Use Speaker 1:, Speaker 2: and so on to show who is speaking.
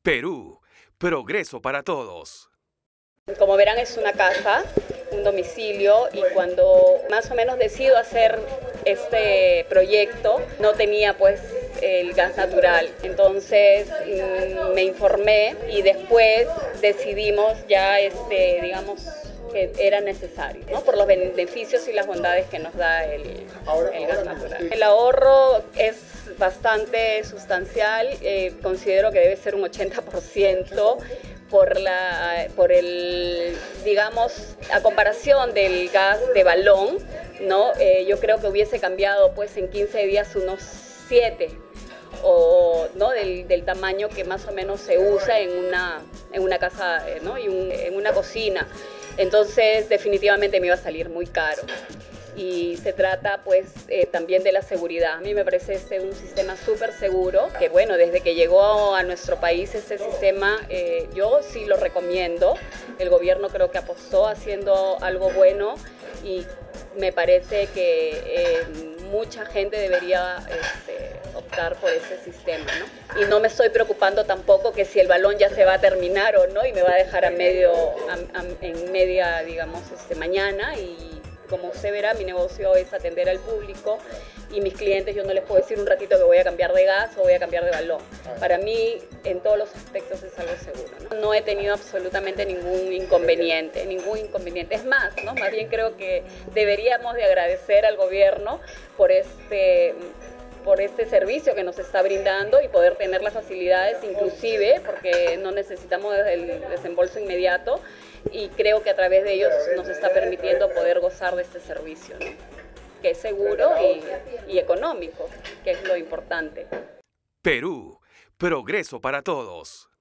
Speaker 1: Perú, progreso para todos.
Speaker 2: Como verán, es una casa, un domicilio, y cuando más o menos decido hacer este proyecto no tenía pues el gas natural. Entonces me informé y después decidimos ya digamos que era necesario, ¿no? Por los beneficios y las bondades que nos da el gas natural. El ahorro es bastante sustancial, considero que debe ser un 80%. Por el, digamos, a comparación del gas de balón, ¿no? Yo creo que hubiese cambiado pues en 15 días unos 7, o ¿no? del tamaño que más o menos se usa en una casa, ¿no? En una cocina. Entonces definitivamente me iba a salir muy caro. Y se trata pues también de la seguridad. A mí me parece un sistema súper seguro, que bueno, desde que llegó a nuestro país este sistema yo sí lo recomiendo. El gobierno creo que apostó haciendo algo bueno y me parece que mucha gente debería optar por ese sistema, ¿no? Y no me estoy preocupando tampoco que si el balón ya se va a terminar o no y me va a dejar en media, digamos, mañana. Y como usted verá, mi negocio es atender al público y mis clientes, yo no les puedo decir un ratito que voy a cambiar de gas o voy a cambiar de balón. Para mí, en todos los aspectos es algo seguro, ¿no? No he tenido absolutamente ningún inconveniente. Es más, ¿no? Más bien creo que deberíamos de agradecer al gobierno por este servicio que nos está brindando y poder tener las facilidades, inclusive porque no necesitamos el desembolso inmediato, y creo que a través de ellos nos está permitiendo poder gozar de este servicio, ¿no? Que es seguro y económico, que es lo importante.
Speaker 1: Perú, progreso para todos.